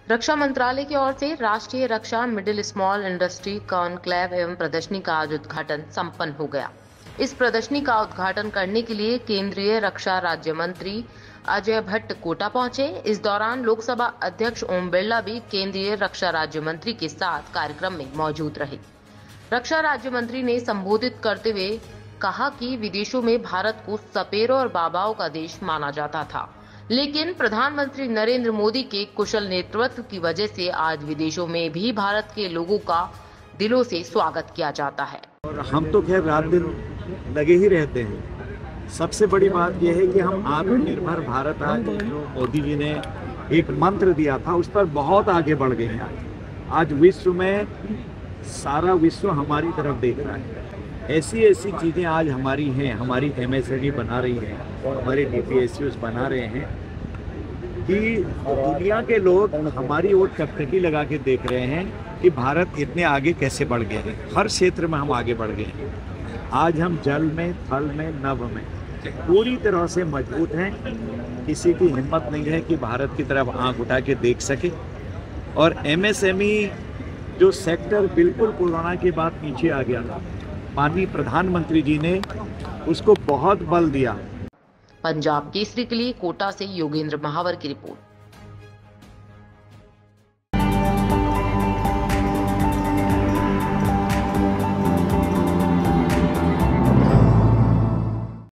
रक्षा मंत्रालय की ओर से राष्ट्रीय रक्षा मिडिल स्मॉल इंडस्ट्री कॉन्क्लेव एवं प्रदर्शनी का आज उद्घाटन संपन्न हो गया। इस प्रदर्शनी का उद्घाटन करने के लिए केंद्रीय रक्षा राज्य मंत्री अजय भट्ट कोटा पहुंचे। इस दौरान लोकसभा अध्यक्ष ओम बिरला भी केंद्रीय रक्षा राज्य मंत्री के साथ कार्यक्रम में मौजूद रहे। रक्षा राज्य मंत्री ने संबोधित करते हुए कहा कि विदेशों में भारत को सपेरों और बाबाओं का देश माना जाता था, लेकिन प्रधानमंत्री नरेंद्र मोदी के कुशल नेतृत्व की वजह से आज विदेशों में भी भारत के लोगों का दिलों से स्वागत किया जाता है। और हम तो खैर रात दिन लगे ही रहते हैं। सबसे बड़ी बात यह है कि हम आत्मनिर्भर भारत आज जो मोदी जी ने एक मंत्र दिया था उस पर बहुत आगे बढ़ गए हैं। आज विश्व में सारा विश्व हमारी तरफ देख रहा है। ऐसी ऐसी चीज़ें आज हमारी हैं, हमारी MSME बना रही हैं, हमारे DPSUs बना रहे हैं कि दुनिया के लोग हमारी ओर टकटकी लगा के देख रहे हैं कि भारत इतने आगे कैसे बढ़ गए हैं। हर क्षेत्र में हम आगे बढ़ गए हैं। आज हम जल में, थल में, नभ में पूरी तरह से मजबूत हैं। किसी की हिम्मत नहीं है कि भारत की तरफ आंख उठा के देख सके। और MSME जो सेक्टर बिल्कुल कोरोना के बाद पीछे आ गया था, माननीय प्रधानमंत्री जी ने उसको बहुत बल दिया। पंजाब केसरी के लिए कोटा से योगेंद्र महावर की रिपोर्ट।